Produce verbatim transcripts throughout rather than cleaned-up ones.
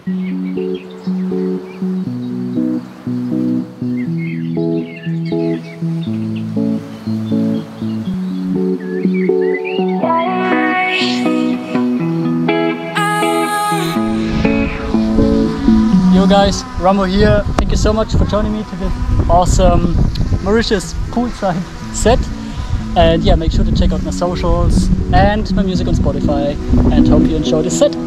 Yo guys, Rambo here. Thank you so much for joining me to this awesome Mauritius poolside set. And yeah, make sure to check out my socials and my music on Spotify, and hope you enjoy this set.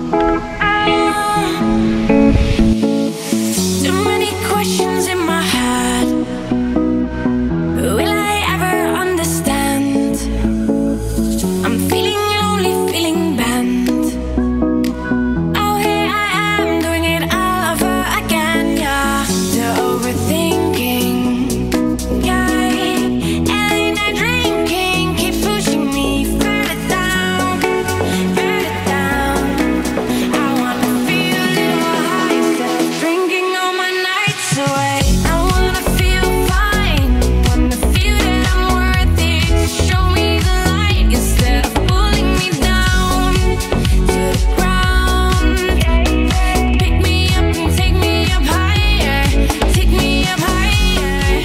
Too many questions in my head. Will I ever understand? I'm feeling lonely, feeling bent. Oh, here I am doing it all over again, yeah. The overthinking, yeah. Early night drinking keeps pushing me further down, further down. I wanna feel a little more high instead of drinking all my nights away. I wanna feel fine, wanna feel that I'm worth it. Show me the light instead of pulling me down to the ground. Pick me up and take me up higher, take me up higher.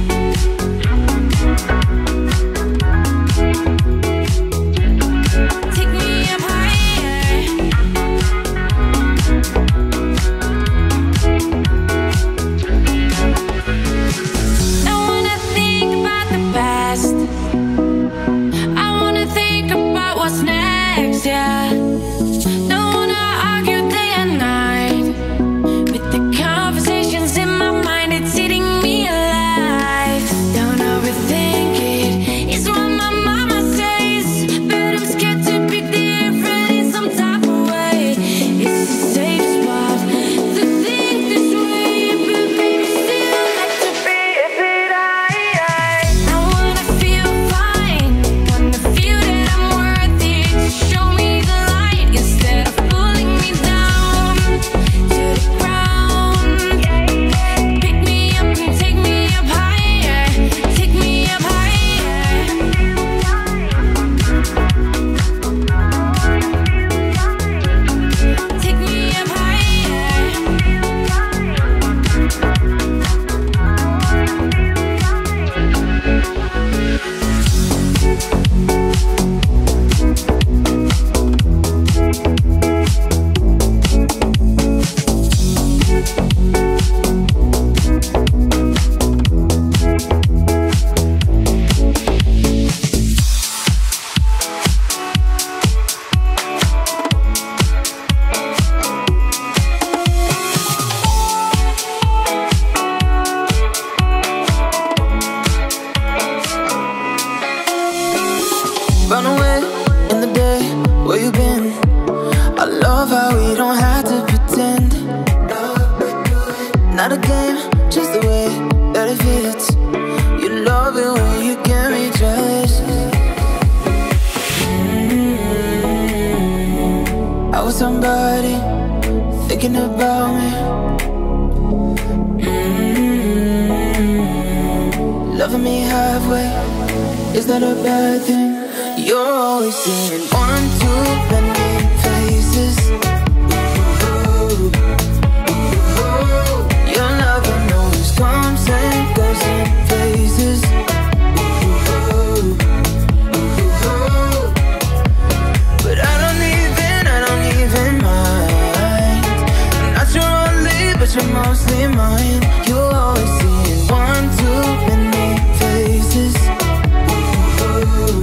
Take me up higher. Don't wanna think about the past. I wanna think about what's next, yeah. Don't wanna argue day and night. With the conversations in my mind, it's eating me alive. Don't overthink it, it's what my mama says. But I'm scared to be different in some type of way. It's a safe spot to think this way, but baby, still like to be a bit higher. I wanna feel fine, wanna feel that I'm worth it. Show me the light instead of pulling me down to the ground. Pick me up and take me up higher, take me up higher. Take me up Run away in the day, where you been? I love how we don't have to pretend. Not a game, just the way that it fits. You love it when you get me jealous. mm-hmm. I was somebody thinking about me. mm-hmm. Loving me halfway, is that a bad thing? You're always seeing one too many faces. Ooh, ooh, your love always comes and goes in phases. Ooh, ooh, but I don't even, I don't even mind. I'm not your only, but you're mostly mine. You're always seeing one too many faces. Ooh,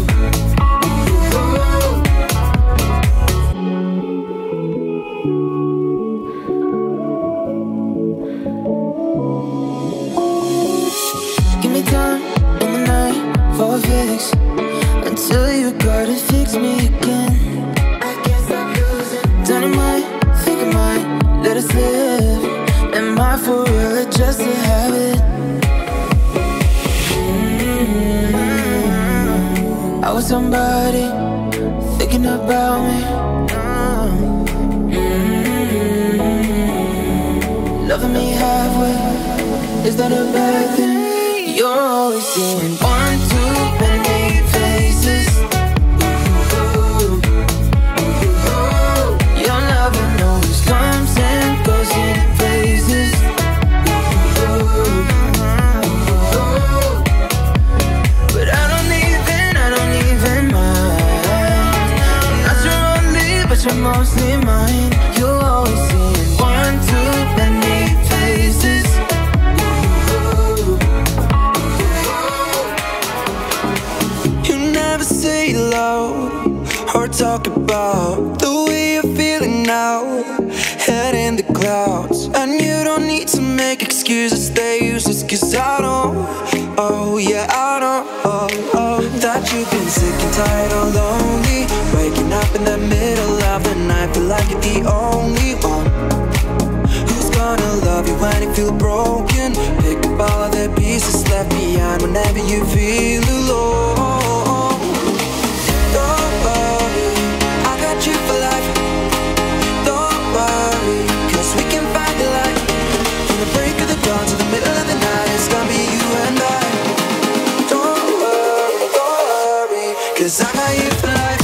give me time in the night for a fix, until you gotta fix me again. I can't stop losing. Dynamite, think I might let it slip. Am I for real or just a habit? mm-hmm. I was somebody thinking about me. mm-hmm. Loving me halfway, is that a bad thing? You're always seeing one too many faces. Ooh, ooh, your love always comes and goes mostly mine. You always see in one too many places. You never say it loud or talk about the way you're feeling now, head in the clouds. And you don't need to make excuses, stay useless, cause I know, oh yeah, I know, oh, oh, that you've been sick and tired or lonely, waking up in the middle of the night, feel like you're the only one. Who's gonna love you when you feel broken? Pick up all the pieces left behind whenever you feel alone. Don't worry, I got you for life. Don't worry, cause we can find the light. From the break of the dawn to the middle of the night, it's gonna be you and I. Don't worry, don't worry, cause I got you for life.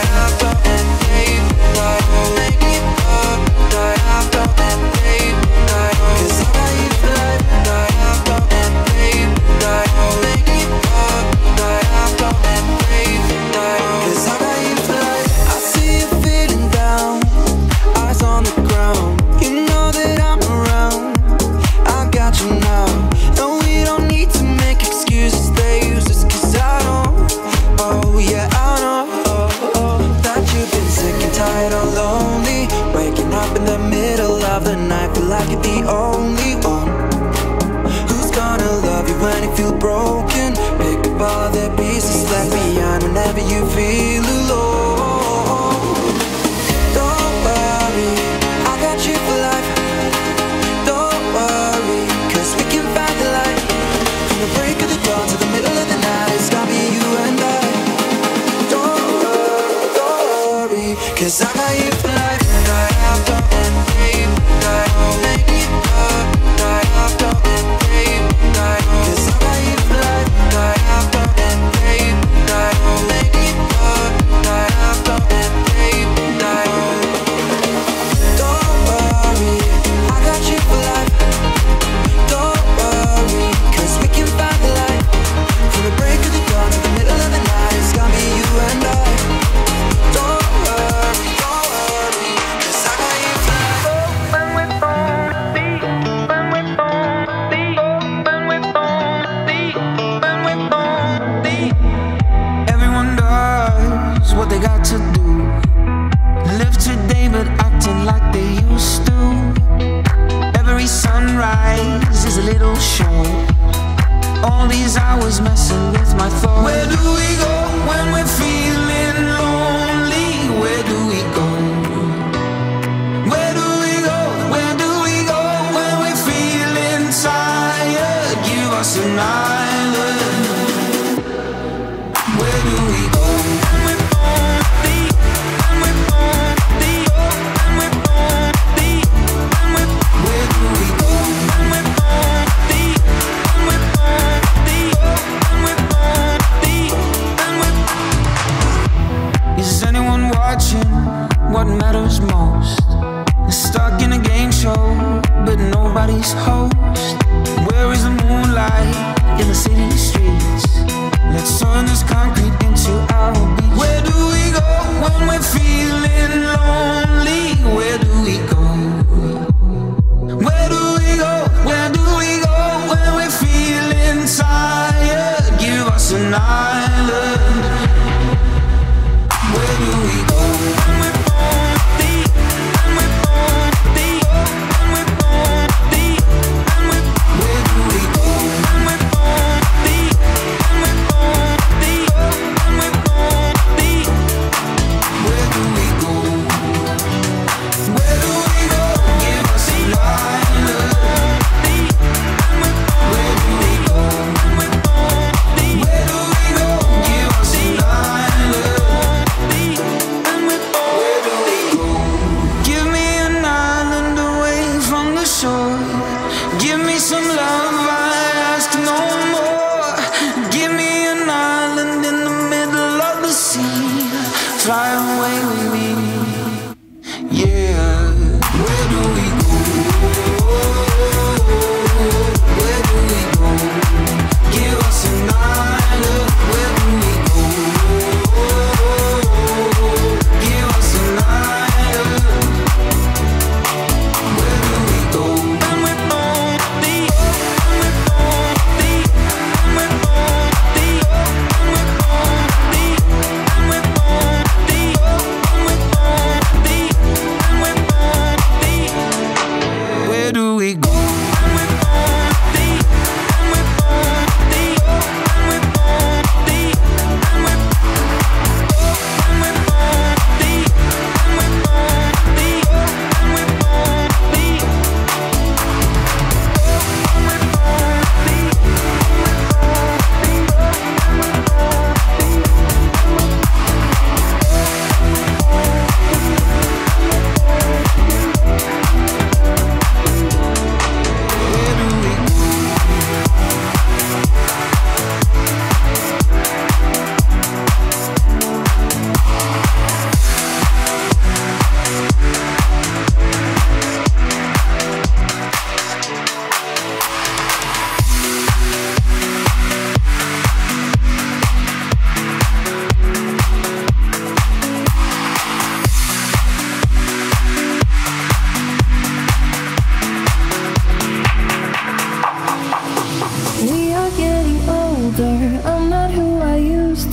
Cause I got you for life.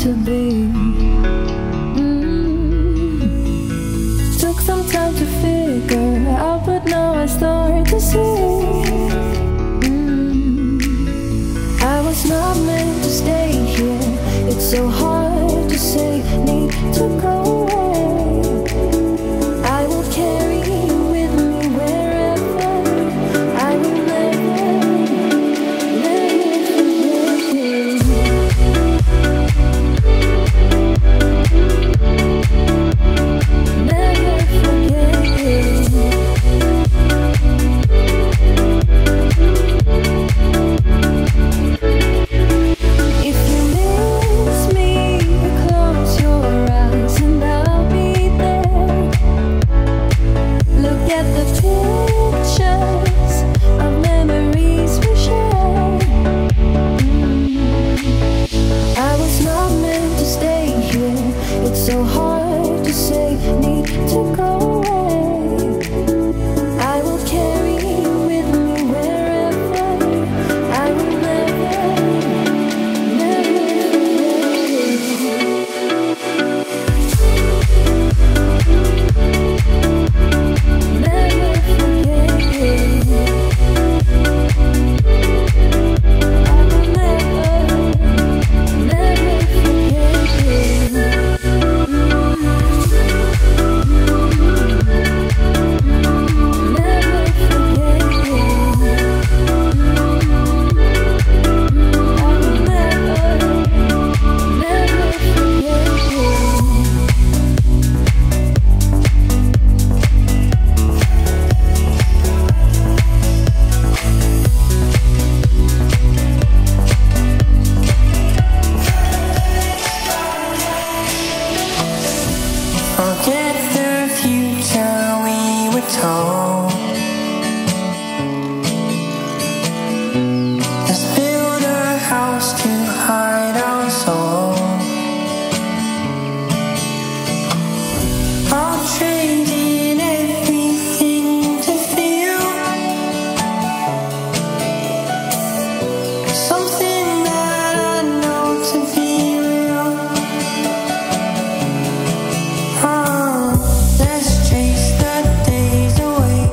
to be. Mm. Took some time to figure out, but now I start to see. Mm. I was not meant to stay here. It's so hard to say, need to go away. I will carry you with me wherever. I will never, never forget you. Never forget you. If you miss me, close your eyes and I'll be there. Look at the pictures of memories we shared. I was not meant to stay here. It's so hard to say, need to go away. I will carry you with me wherever. I will never, never forget you. Never forget you. I will never, never forget you. Never forget you. I will never, never forget you. Forget the future we were told. Let's build a house to hide our soul. I'll trade in everything to feel something that I know to be real. Oh, let's chase the days away.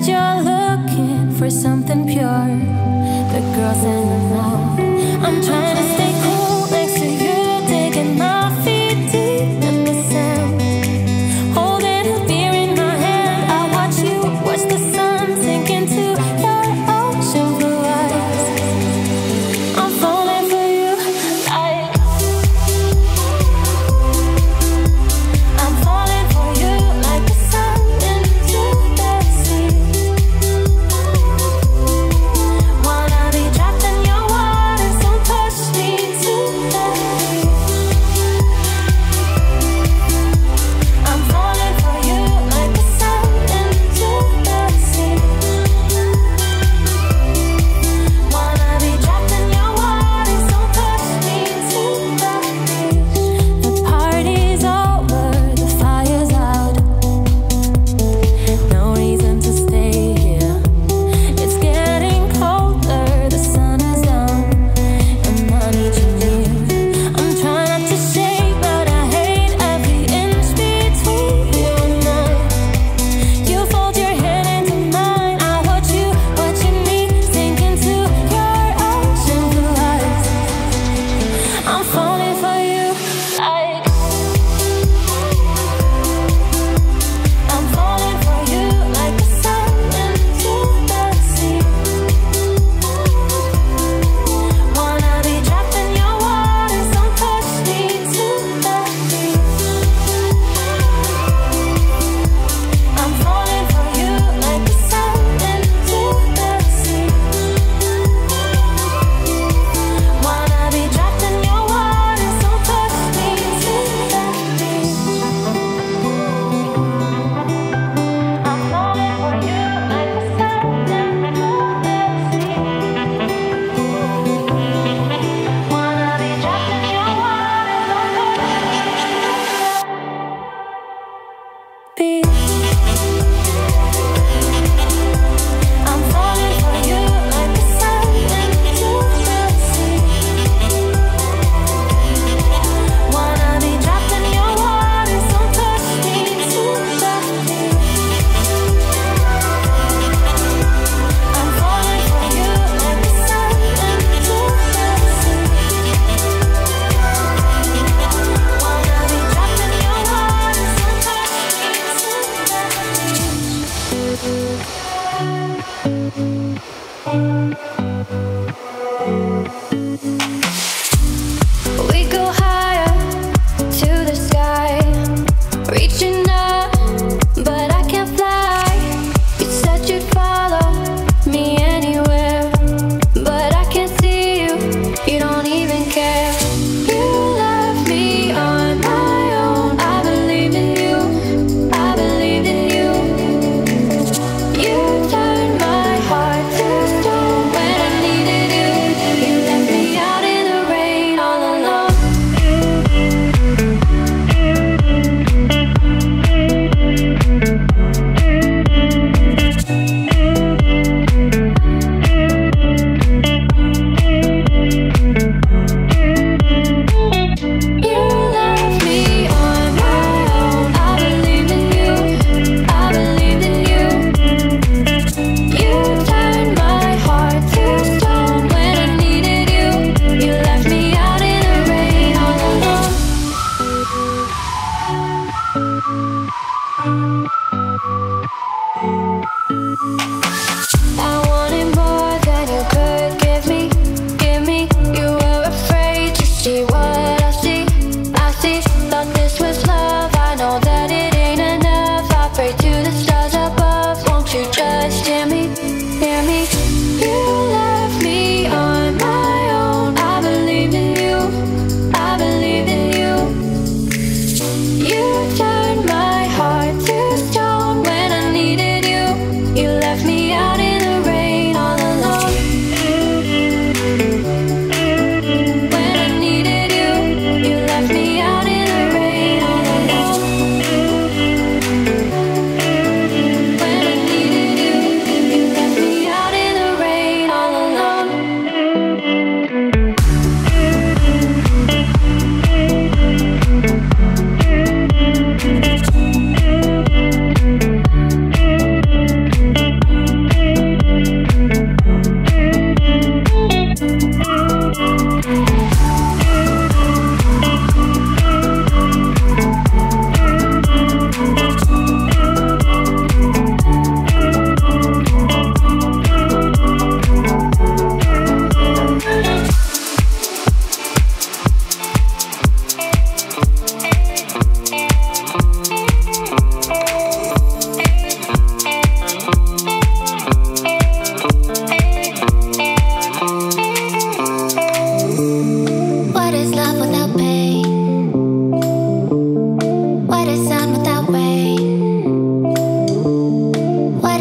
that you're looking for something pure, the girls in the know. I'm trying to stay cool next to you, digging my feet deep in the sand, holding a beer in my hand. I watch you watch the sun sink into your ocean blue eyes. I'm falling for you like I'm falling for you like the sun into the sea. Wanna be trapped in your waters, don't push me to the deep. I'm falling for you like the sun into the sea. Wanna be trapped in your waters, don't push me to the beach. The party's over, the fire's out. No reason to stay here. It's getting colder, the sun is down, and I need you near. I'm trying not to shake, but I hate every inch between you and I. You fold your head into mine, I watch you watching me sink into your ocean blue eyes. I'm falling for you like I'm falling for you like the sun into the sea. Wanna be trapped in your waters, don't push me to the deep. I'm falling for you like the sun into the sea. Wanna be trapped in your waters, don't push me to the deep. I'm falling for you like the sun into the sea. Wanna be trapped in your waters, don't push me to the beach. I'm falling for you like the sun into the sea. Wanna be trapped in your waters, don't push me to the deep. I'm falling for you like the sun into the sea. Wanna be trapped in your waters, don't push me to the beach. We go higher to the sky, reaching up, but I can't fly. You said you'd follow me anywhere, but I can't see you, you don't even care. You left me on my own, I believed in you, I believed in you. You turned my heart to stone when I needed you.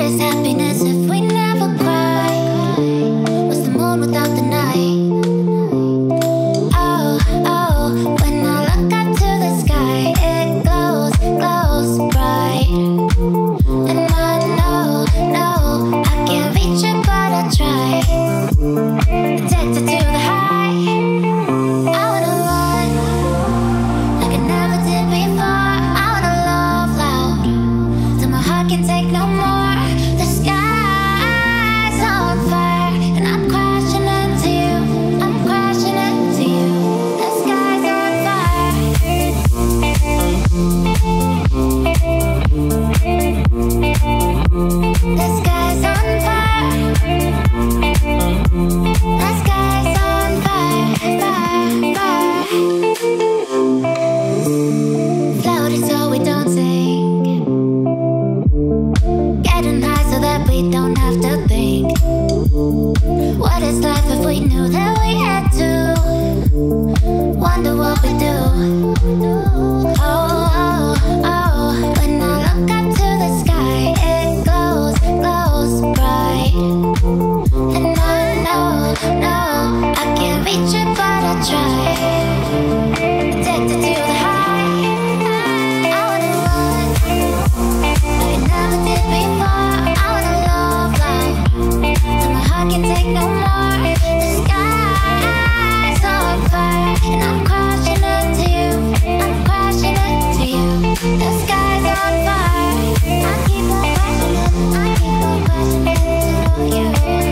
is happiness if we never cry? What's the moon without the night? Oh, oh, when I look up to the sky, it glows, glows bright. And I know, know, I can't reach it, but I try. Addicted to the high, I wanna run like I never did before. I wanna love loud till my heart can take no more. The sky's on fire and I'm crashing into you. I'm crashing into you. The sky's on fire. The sky's on fire. The sky's on fire, fire, fire. Floating so we don't sink. Getting high so that we don't have to think. What is life if we knew that we had to? Wonder what we do. Oh, oh, oh. When I look up to the sky, it glows, glows bright. And I know, know, I can't reach it, but I try. Addicted to the high, I wanna run like I never did before. I wanna love loud till my heart can take no more. The sky's on fire and I'm crashing into you. I'm crashing into you. The sky's on fire. I keep on crashing it. I keep on crashing into you.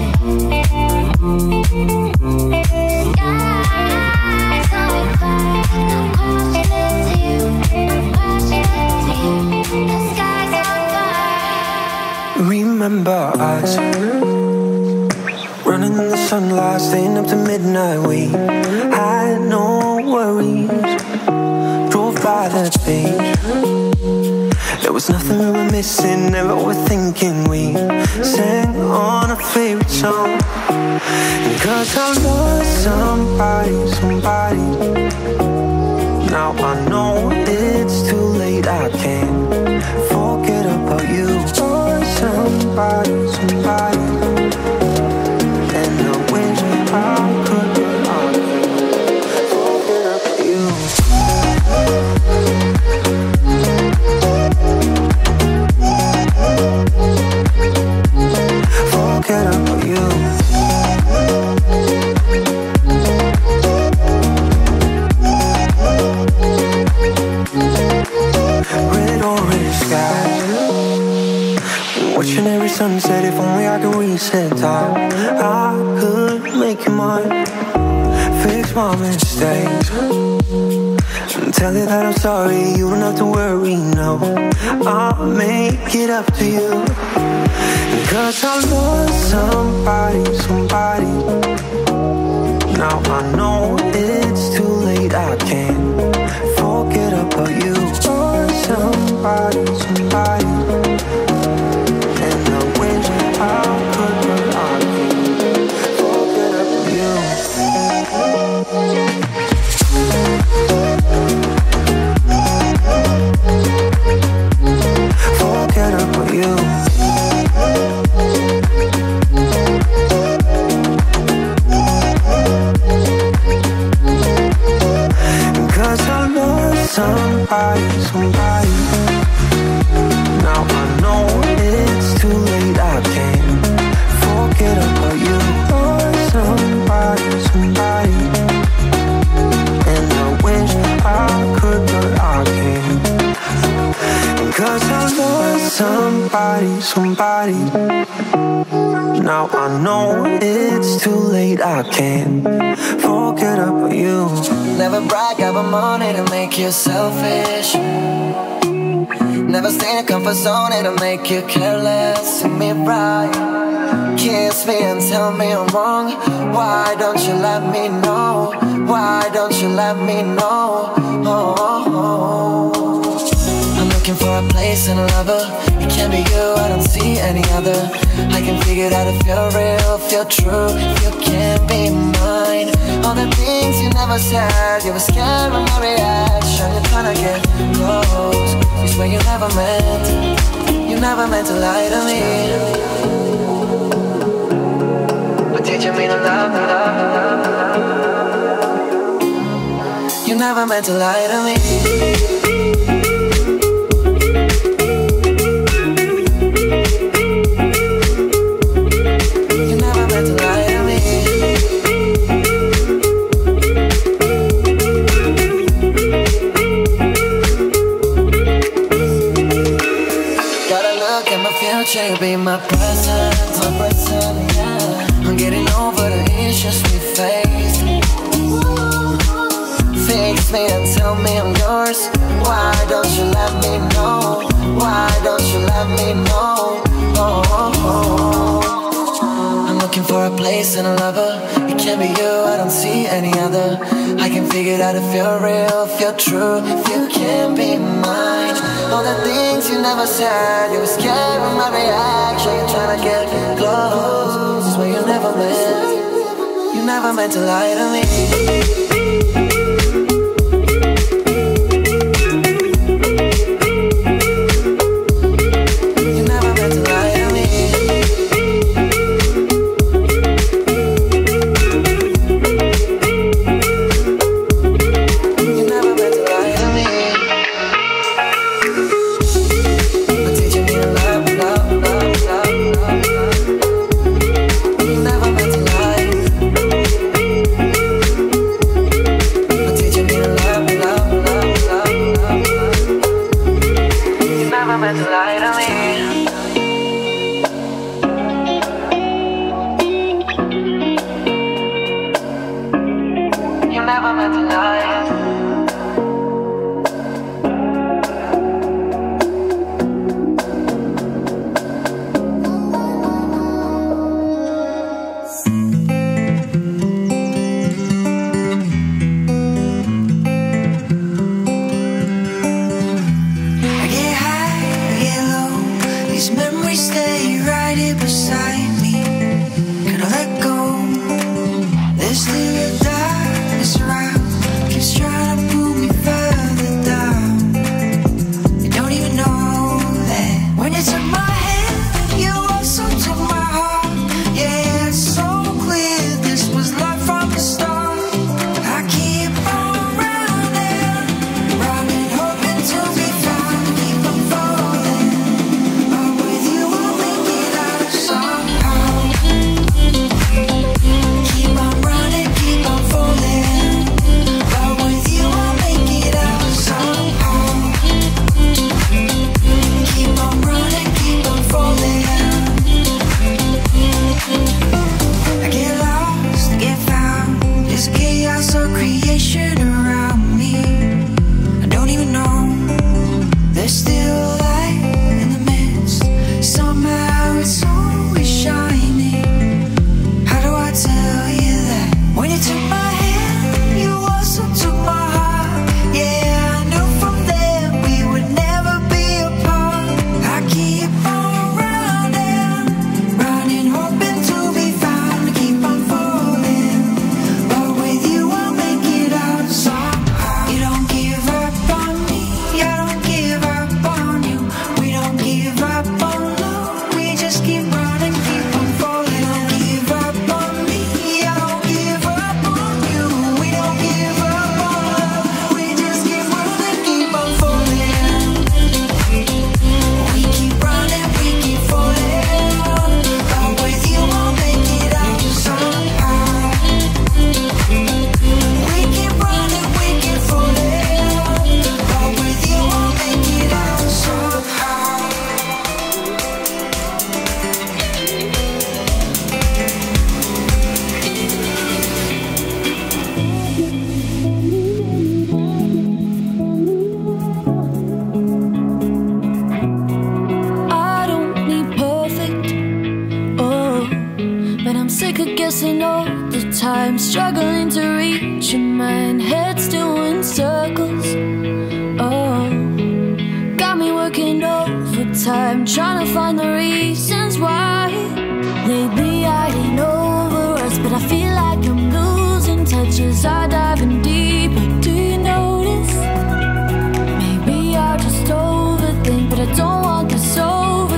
Sky's on fire and I'm crashing into you. I'm crashing into you. The sky's on fire. Remember us running in the sunlight, staying up to midnight. We had no worries. Drove by the beach. There was nothing we were missing, never overthinking. We sang on a favorite song. And cause I lost somebody, somebody. Now I know it's too late, I can't forget about you. Lost somebody, somebody. And I wish I could, but I can't forget about you. Forget about you. Red orange skies, watching every sunset. If only I could reset time, I could make you mine. Fix my mistakes and tell you that I'm sorry. You don't have to worry, no, I'll make it up to you. Cause I lost somebody, somebody. Now I know it's too late, I can't forget about you. Lost somebody, somebody. And I wish I could, but I can't forget about you. Forget about you. Cause I lost somebody, somebody. Now I know it's too late, I can't forget about you. Lost somebody, somebody. And I wish I could, but I can't. Cause I lost somebody, somebody. Now I know it's too late, I can't forget about you. Never brag about money to make you selfish. Never stay in a comfort zone, it'll make you careless. Treat me right, kiss me and tell me I'm wrong. Why don't you let me know? Why don't you let me know? Oh, oh, oh. I'm looking for a place and a lover. It can't be you, I don't see any other. I can figure out if you're real, if you're true, if you can't be mine. All the things you never said, you were scared of my reaction. You're trying to get close, you swear you never meant, you You never meant to lie to me. But did you mean to love, love, love, love? You never meant to lie to me. You be my present, my present, yeah. I'm getting over the issues we faced. Fix me and tell me I'm yours. Why don't you let me know? Why don't you let me know? Oh, oh, oh. I'm looking for a place and a lover. It can't be you, I don't see any other. I can figure it out if you're real, if you're true, if you can be mine. All the things you never said, you were scared of my reaction. You're trying to get close, this way you never meant. You never meant to lie to me. guessing all the time, struggling to reach your mind, head still in circles. Oh, got me working overtime, trying to find the reasons why. Lately I ain't over us, but I feel like I'm losing touch as I dive in deeper. Do you notice? Maybe I just overthink, but I don't want this over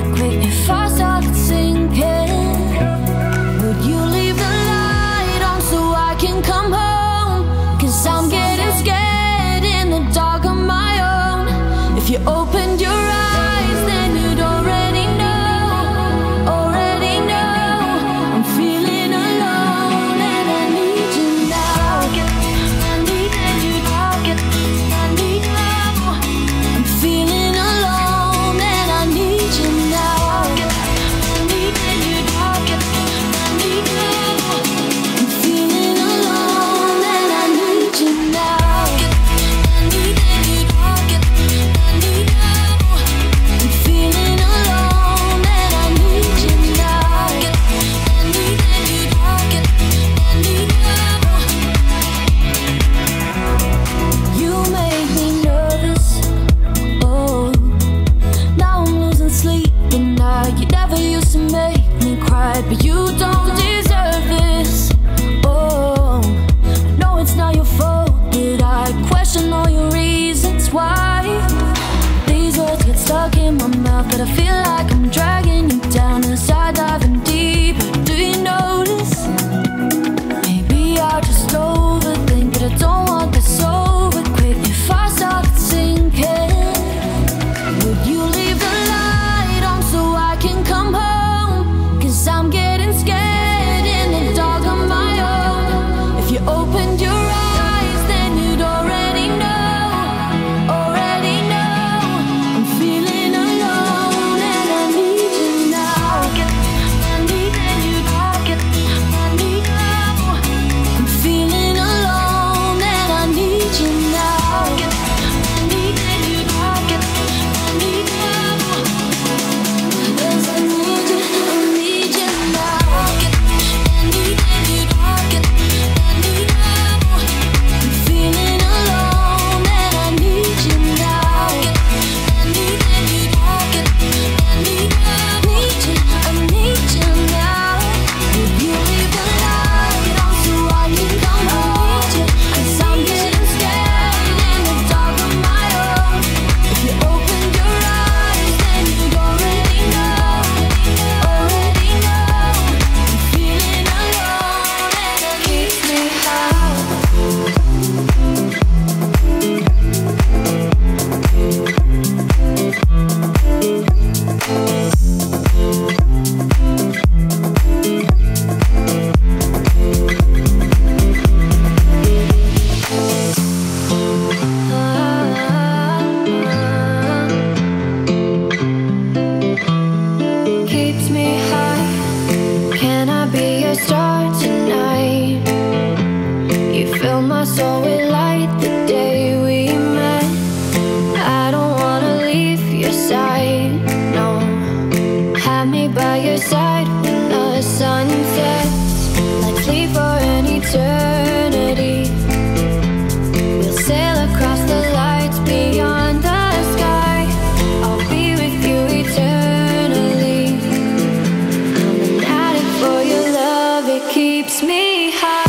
a star tonight. You fill my soul with light the day we met. I don't wanna leave your side, no. Have me by your side when the sun sets. Let's leave for an eternity. We'll sail across the lights beyond the sky. I'll be with you eternally. I'm an addict for your love, it keeps me high.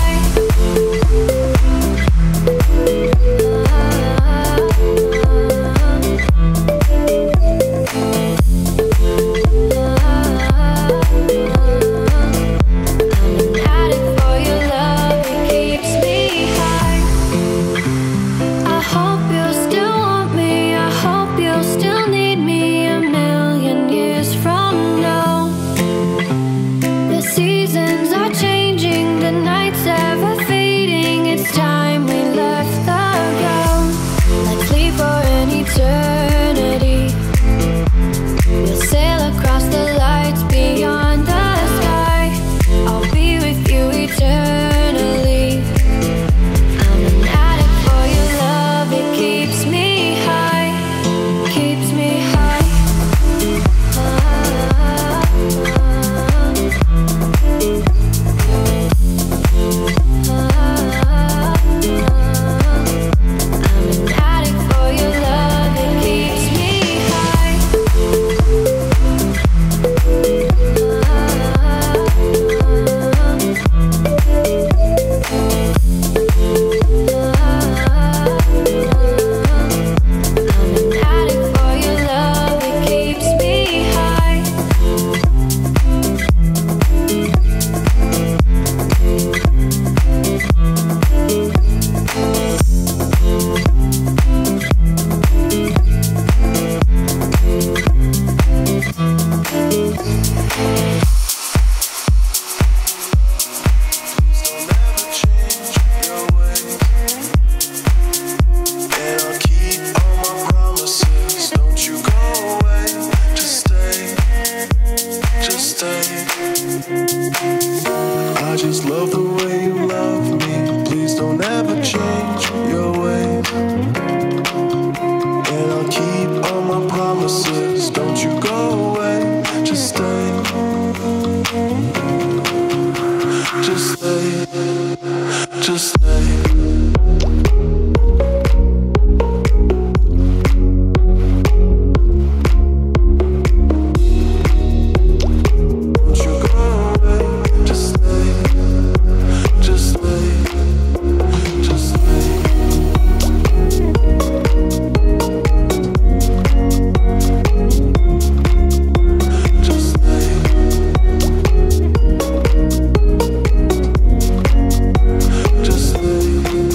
I just love the way you love me. Please don't ever change your ways. And I'll keep all my promises. Don't you go away, just stay. Just stay, just stay. Just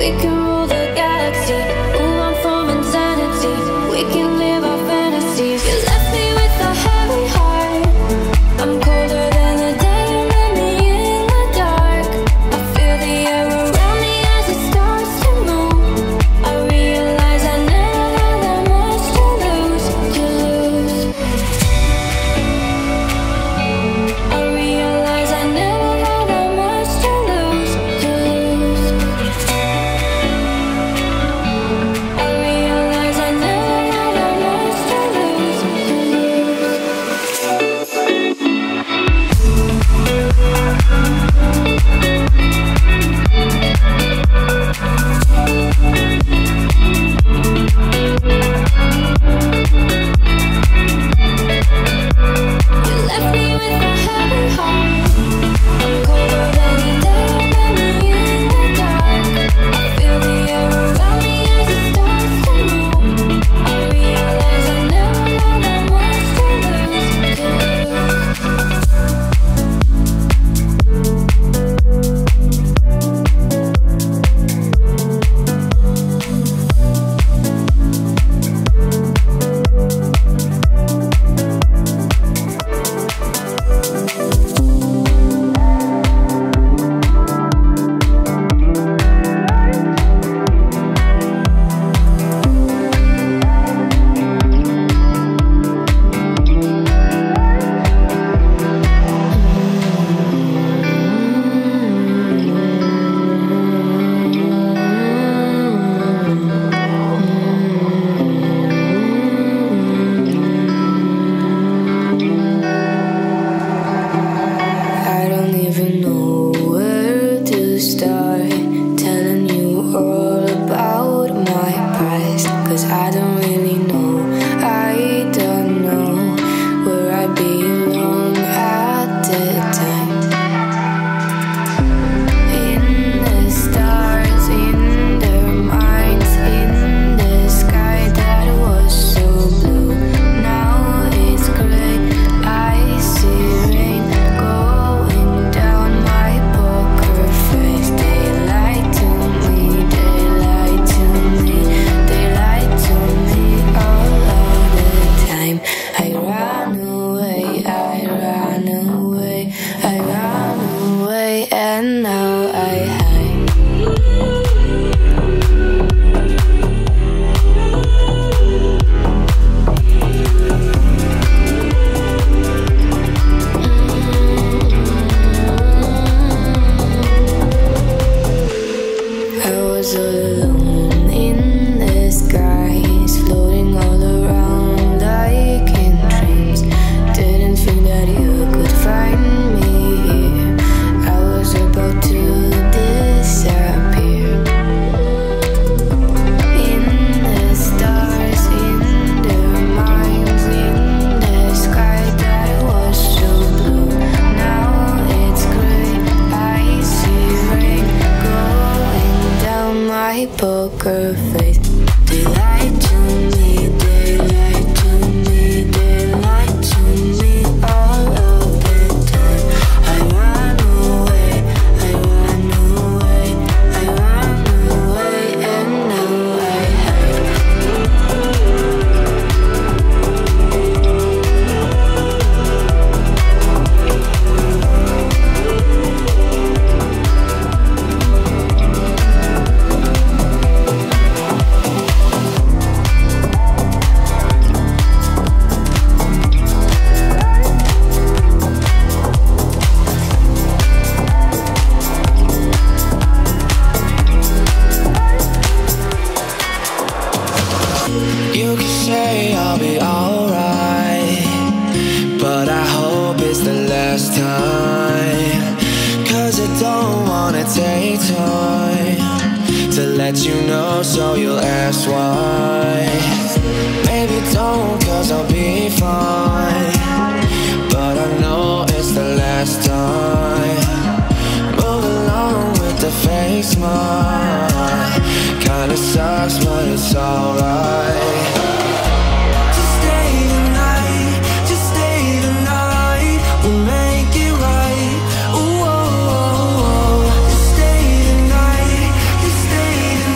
can rule the galaxy, move on from insanity. We can live our fantasies. You left me with a heavy heart. I'm colder than the day you let me in the dark. I feel the air around me as it starts to move. I realize I never had that much to lose, to lose. I realize I never had that much to lose, to lose. I realize I never had that much to lose, to You left me with a heavy heart. I'm colder than the day you let me in the dark. I feel the air around me as it starts to move. I realize I never had that much to lose, to lose. I don't even know where to start telling you all about my past. Cause I don't really know, I don't know where I belong at the time. In the stars, in their minds, in the sky that was so blue. Now it's gray, I see rain going down my poker face. They lied to me, they lied to me, they lied to me all of the time. I ran away, I ran away, I ran away, and now I hide. I was all alone in the skies, floating all around like in dreams. Didn't think that you could find me here. I was about to disappear. In the stars, in their minds, in the sky that was so blue. Now it's gray, I see rain going down my poker face. They lied to me, they lied to me, they lied to me all of the time. I ran away, I ran away, I ran away, and now I hide. You can say I'll be alright, but I hope it's the last time. Cause I don't wanna take time to let you know, so you'll ask why. Maybe don't, cause I'll be fine, but I know it's the last time. Move along with the fake smile. Kinda sucks, but it's alright. Just stay the night, just stay the night. We'll make it right. Ooh, oh, oh, oh. Just stay the night, just stay the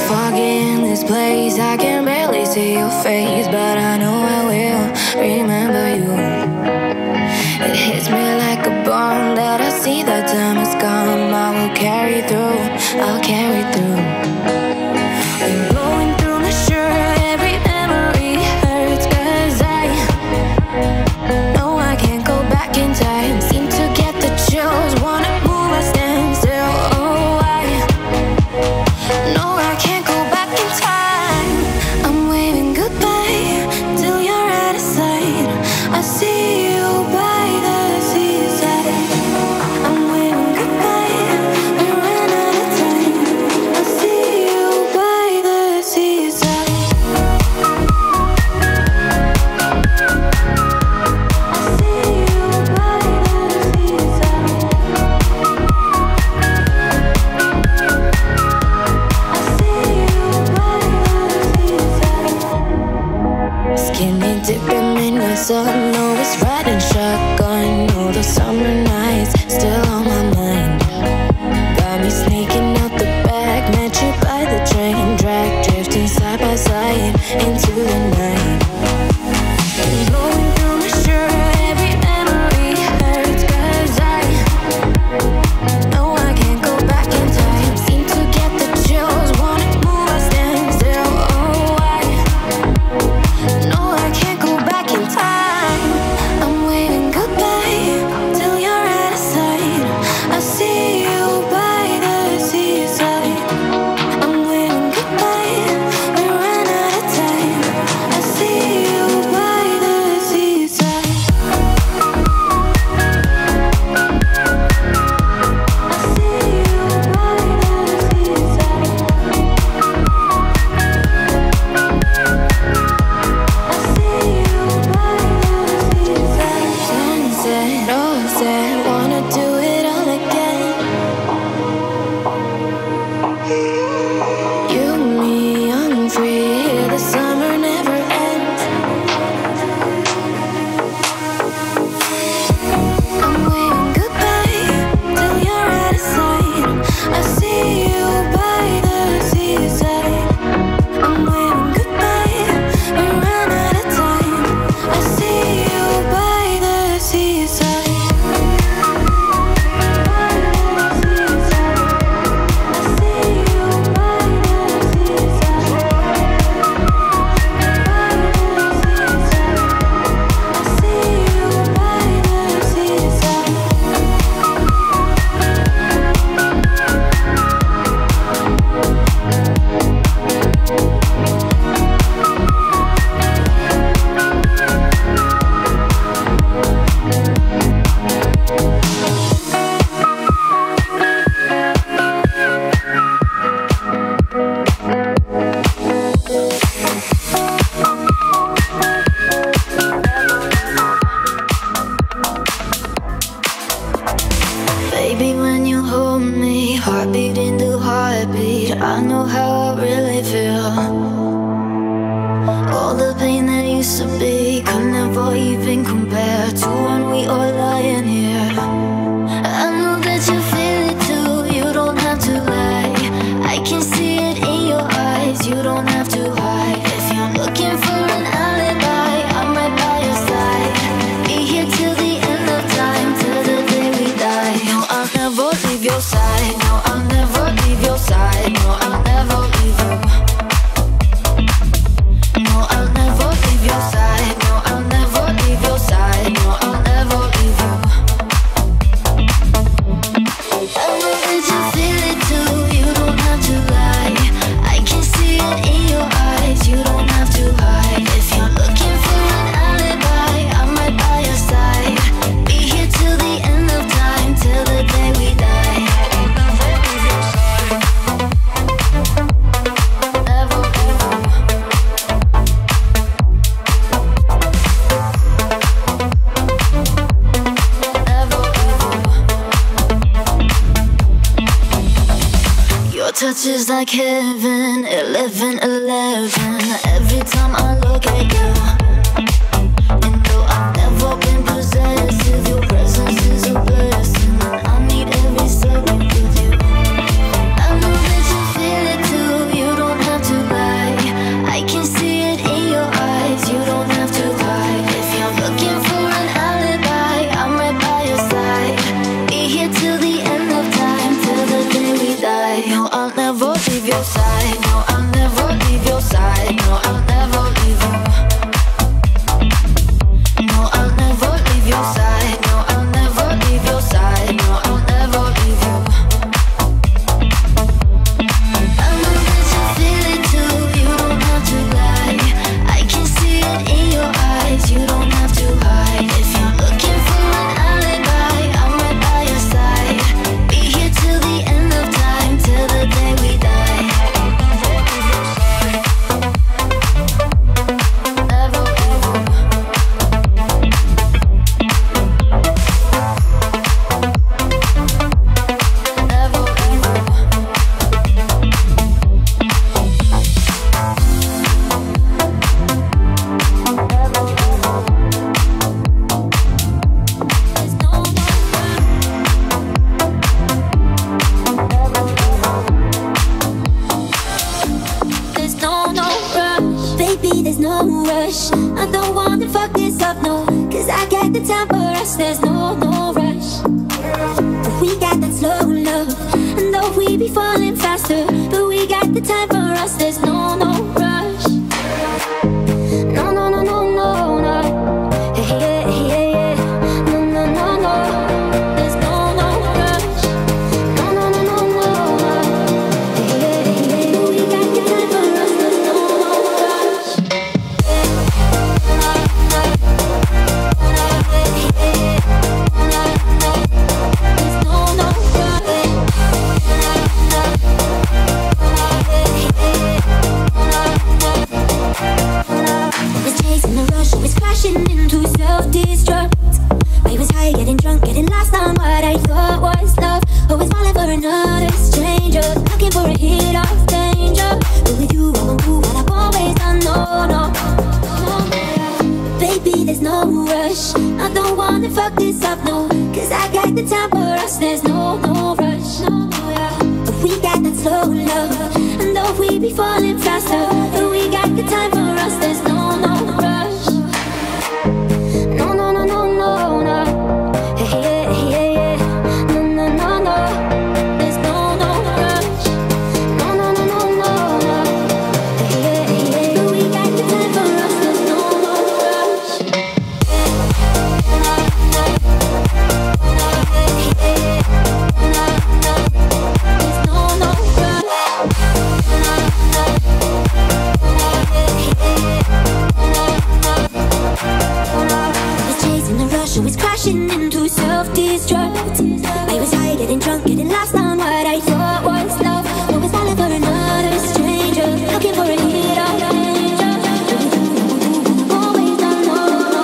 foggy in this place, I can barely see your face, but I know I will remember you. It hits me like a bomb that I see that time has come. I will carry through, I'll carry through. We're going through my shirt, every memory hurts, cause I know I can't go back in time. Seem to get the chills, wanna move, I stand still. Oh, I know I can't go back in time. I'm waving goodbye till you're out of sight. I see you by the seaside. I'm waving goodbye, we ran out of time. I see you by the seaside. I see you by the seaside. I see you by the seaside. Skinny dipping in the sun, always riding shotgun. All the summer nights still on my mind. Got me sneaking out the back, met you by the train track, drifting side by side into the night. Blowing through my shirt, every memory hurts, cause I know I can't go back in time. Seem to get the chills, wanna move, I stand still. Oh, I know I can't go back in time. I'm waving goodbye till you're out of sight. I see you by the seaside. I'm waving goodbye, we ran out of time. I see you by the seaside. I see you by the seaside. I see you by the seaside. Sunset, all set, wanna do it all again. You, me, I'm free, here the summer never ends. I'm waving goodbye till you're out of sight. I see you by the seaside. I'm waving goodbye, we ran out of time. I see you by the seaside. By the seaside. I see you by the seaside. By the seaside. I see you by the seaside. Baby, when you hold me, heartbeat into heartbeat, I know how I really feel. All the pain that used to be could never even compare to when we are lying here. I know that you feel it too, you don't have to lie. I can see it in your eyes, you don't have to hide. If you're looking for an alibi, I'm right by your side. Be here till the end of time, till the day we die. No, I'll never leave your side. No, I'll never leave your side. No, I'll never leave you. No, I'll never leave your side. No, I'll never leave your side. No, I'll never leave you. I know that you feel it too, you don't have to lie. I can see it in your eyes, you don't have to hide. If you're looking for an alibi, I'm right by your side. Be here till the end of time, till the day we die. Never leave your side. Never leave you. Never leave you. Your touch is like heaven, eleven eleven. Every time I look at you, and though I've never been possessive, your presence is a blessing. I need every second with you. I know that you feel it too, you don't side. No, I'll never leave your side. No, I'll never leave you. No, I'll never leave your side. No, I'll never leave your side. No, I'll never leave you. I know that you feel it too. You don't have to lie. I can see it in your eyes. You don't have to hide. If you're looking for an alibi, I'm right by your side. Be here till the end of time, till the day we die. Never leave you. Never leave you. There's no one. There's no, no rush. Baby, there's no rush. I don't wanna fuck this up, no. Cause I got the time for us. There's no, no rush. But we got that slow love. And though we be falling faster, but we got the time for us. There's no, no rush. No, no, no, no, no, no. Yeah, yeah, yeah, yeah. No, no, no, no. There's no, no rush. No, no, no, no, no. Yeah, yeah, yeah. But we got the time for us. There's no, no rush. There's no, no rush. Was chasing the rush, was crashing into self-destruct. I was high, getting drunk, getting lost on what I thought was love. I was falling for another stranger, looking for a hit of danger. But with you, I won't do what I've always done, no, no, no. Baby, there's no rush. I don't wanna fuck this up, no. Cause I got the time for us, there's no, no rush, no, yeah. But we got that slow love. And though we be falling faster, but we got the time for us, there's no, no rush. No, no, no, no, no, no. Yeah, yeah, yeah, yeah. No, no, no, no. There's no, no rush. No, no, no, no, no, no. Yeah, yeah, yeah. But we got the time for us, there's no, no rush. There's no, no rush. Was chasing the rush, I was crashing into self-destruct. I was high, getting drunk, getting lost on what I thought was love. I was falling for another stranger, looking for a hit of danger. Always done, no, no.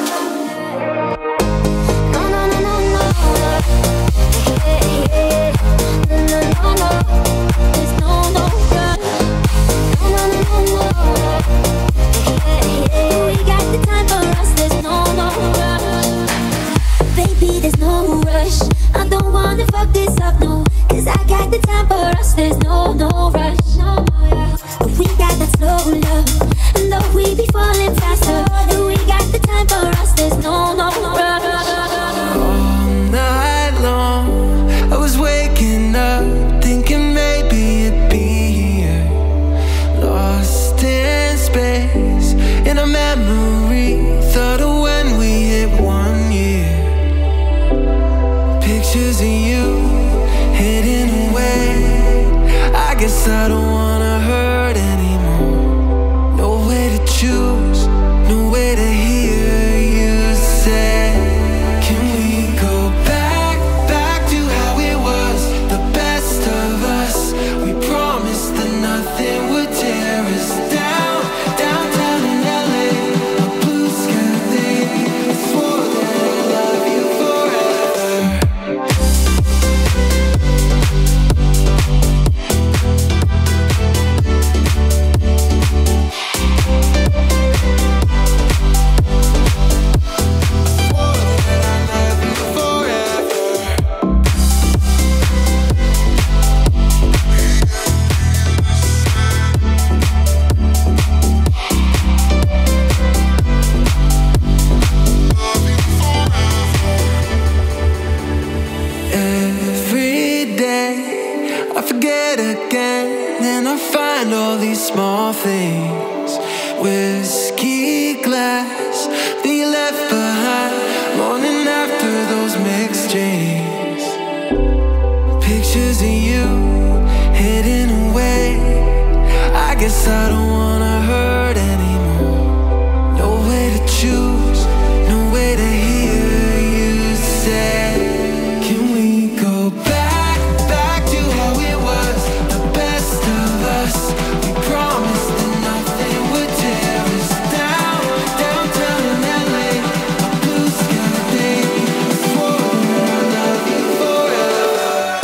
No, no, no, no, no. Yeah, yeah, yeah. No, no, no, no. There's no, no rush. No, no, no, no, no. Yeah, yeah. We got the time for us, there's no, no rush. Baby, there's no rush. I don't wanna fuck this up, no. Cause I got the time for us, there's no, no rush, no, yeah. But we got that slow love. And though we be falling faster, but we got the time for us, there's no, no rush. All night long, I was waking up, thinking maybe it'd be here. Lost in space, in a memory. Thought of when we hit one year. Pictures of you hidden away. I guess I don't wanna hurt anymore. No way to choose, no way to hear you say, can we go back, back to how it was, the best of us? We promised that nothing would tear us down. Downtown in L A, a blue sky thing. I swore that I'd love you forever. understand all these small things. Whiskey glass that you left behind, morning after those mixed drinks. Pictures of you hidden away. I guess I don't wanna hurt anymore. No way to choose, no way to hear you say, can we go back, back to how it was, the best of us? We promised that nothing would tear us down, downtown in L A, a blue sky day. I swore that I love you forever.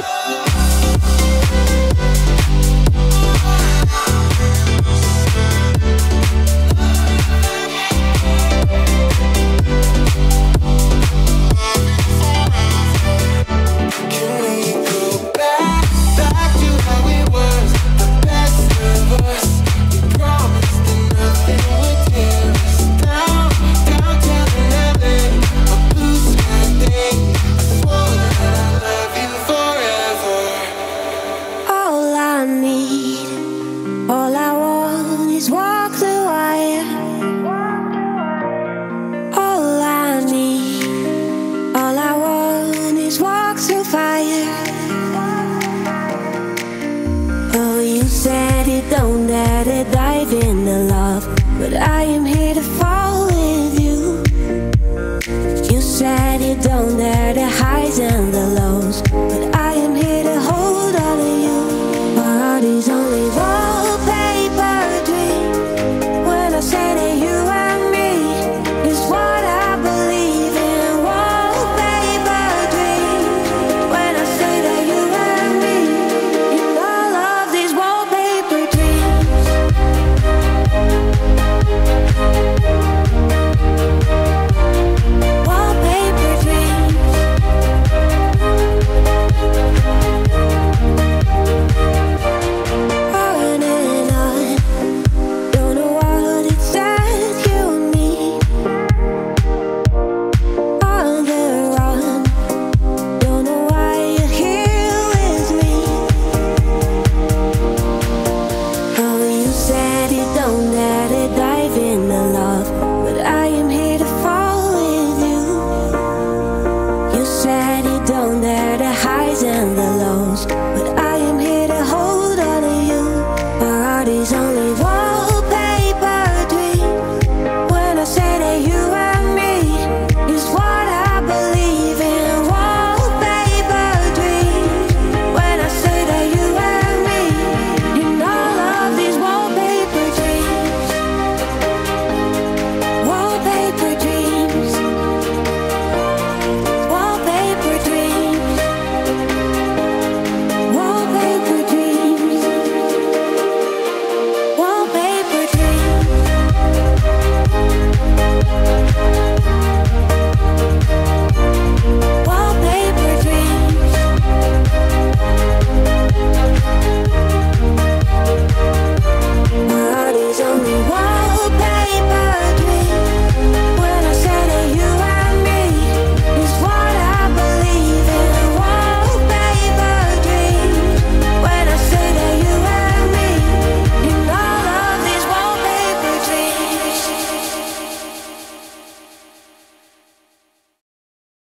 Can we go back, back to how it was, the best of us? We promised that nothing would tear us down, downtown in L A, a blue sky day. I swore that I love you forever. All I need, all I want is walk the wire. All I need, all I want is walk through fire. Oh, you said you don't dare to dive into love, but I am here to fall with you. You said you don't dare to hide in the low,